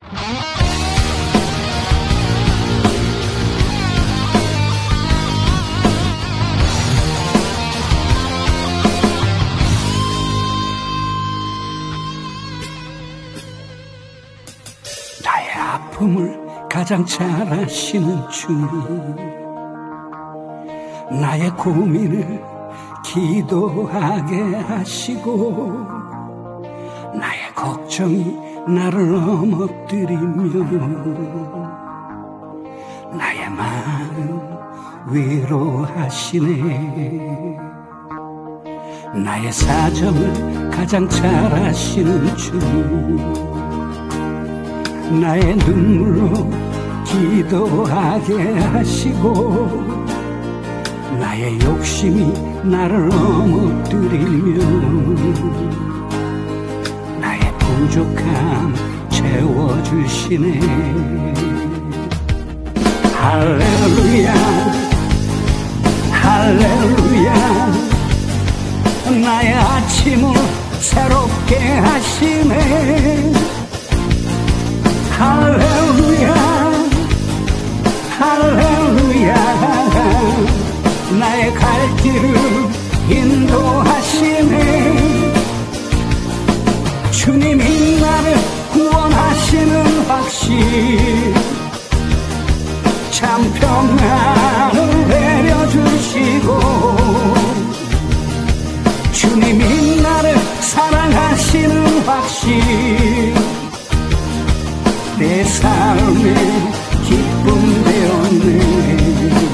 나의 아픔을 가장 잘 아시는 주님, 나의 고민을 기도하게 하시고 나의 걱정이 나를 넘어뜨리며 나의 마음 위로하시네. 나의 사정을 가장 잘 아시는 주님, 나의 눈물로 기도하게 하시고 나의 욕심이 나를 넘어뜨리며 나의 부족함 채워주시네. 할렐루야 할렐루야, 나의 아침을 새롭게 하시네. 할렐루야 할렐루야, 나의 갈 길을 인도하시네. 주님이 나를 구원하시는 확신, 참 평안을 내려주시고 주님이 나를 사랑하시는 확신, 내 삶의 기쁨 되었네.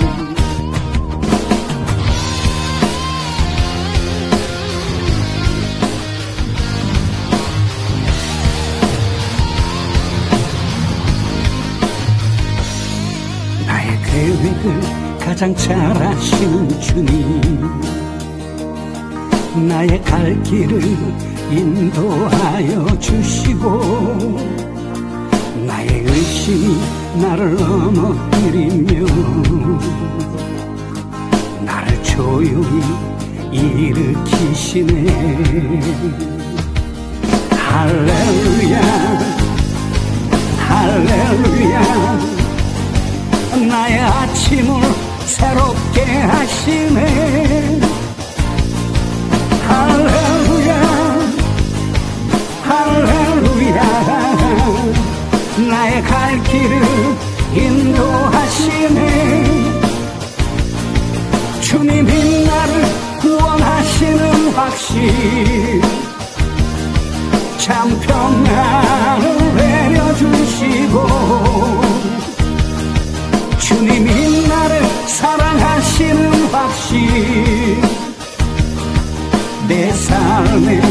나의 계획을 가장 잘 아시는 주님, 나의 갈 길을 인도하여 주시고 나의 의심이 나를 넘어뜨리며 나를 조용히 일으키시네. 할렐루야 할렐루야, 나의 아침을 새롭게 하시네. 할렐루야 할렐루야, 나의 갈 길을 인도하시네. 주님이 나를 구원하시는 확신, 참 평안을 내려주시고 주님이 나를 사랑하시는 확신, 내 삶의